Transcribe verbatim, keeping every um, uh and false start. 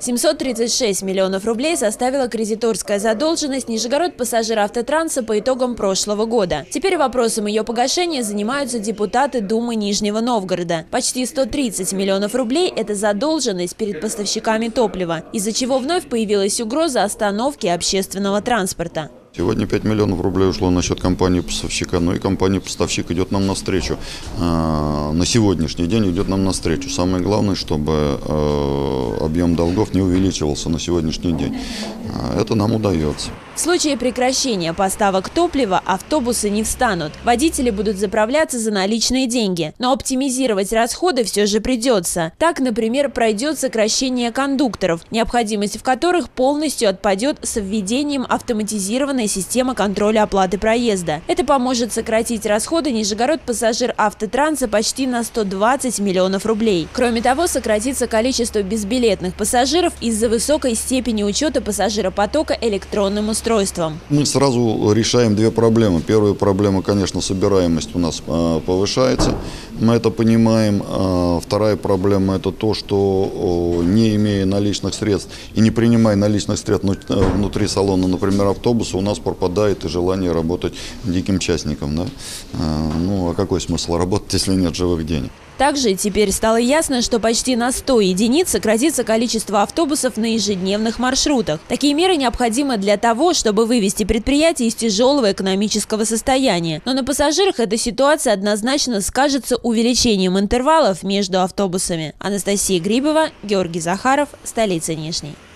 семьсот тридцать шесть миллионов рублей составила кредиторская задолженность Нижегород-Пассажиравтотранса по итогам прошлого года. Теперь вопросом ее погашения занимаются депутаты Думы Нижнего Новгорода. Почти сто тридцать миллионов рублей – это задолженность перед поставщиками топлива, из-за чего вновь появилась угроза остановки общественного транспорта. Сегодня пять миллионов рублей ушло на счет компании-поставщика, но и компания-поставщик идет нам навстречу. На сегодняшний день идет нам навстречу. Самое главное, чтобы объем долгов не увеличивался на сегодняшний день. Это нам удается. В случае прекращения поставок топлива автобусы не встанут. Водители будут заправляться за наличные деньги. Но оптимизировать расходы все же придется. Так, например, пройдет сокращение кондукторов, необходимость в которых полностью отпадет с введением автоматизированной системы контроля оплаты проезда. Это поможет сократить расходы Нижегород-Пассажиравтотранса почти на сто двадцать миллионов рублей. Кроме того, сократится количество безбилетных пассажиров из-за высокой степени учета пассажиропотока электронным устройством. Мы сразу решаем две проблемы. Первая проблема, конечно, собираемость у нас повышается. Мы это понимаем. Вторая проблема – это то, что не имея наличных средств и не принимая наличных средств внутри салона, например, автобуса, у нас пропадает и желание работать диким частником. Да? Ну, а какой смысл работать, если нет живых денег? Также теперь стало ясно, что почти на сто единиц сократится количество автобусов на ежедневных маршрутах. Такие меры необходимы для того, чтобы вывести предприятие из тяжелого экономического состояния. Но на пассажирах эта ситуация однозначно скажется увеличением интервалов между автобусами. Анастасия Грибова, Георгий Захаров, столица Нижней.